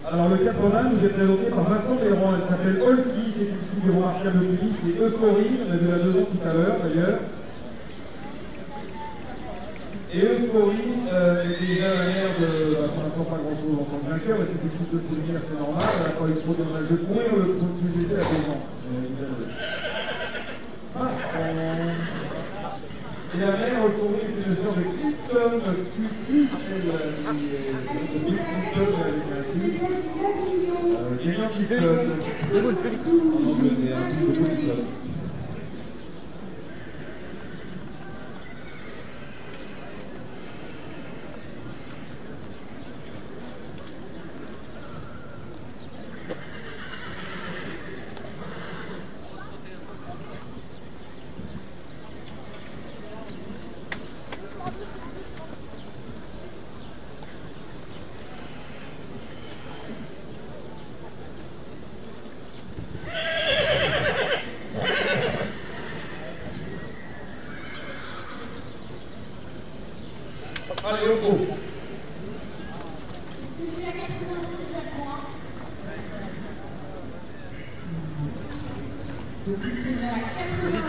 Alors le 80 nous est présenté par Vincent Béran, elle s'appelle Olski, c'est une fille de remarquable musique, c'est Euphorie, on a vu la 2 ans tout à l'heure d'ailleurs. Et Euphorie est déjà la mère de, pour l'instant pas grand chose en tant que vainqueur, mais c'est une petite de première, c'est normal, elle n'a pas eu trop de mal de courir, le plus léger à 2 ans. Et la mère Euphorie est une sorte de Clifton, Kenyon Clifton, en Angleterre, un petit peu Clifton. Allez, au gros. Donc, c'est la 80.